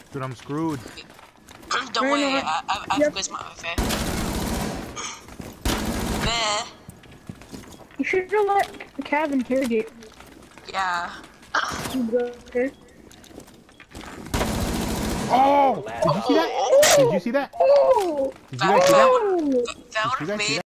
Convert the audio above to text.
Dude, I'm screwed. Don't worry, I've quizzed my affair. There. You should have let Cav interrogate. Yeah. Okay. Oh! Did you see that? Did you see that? Oh! Did you guys see that? That would have made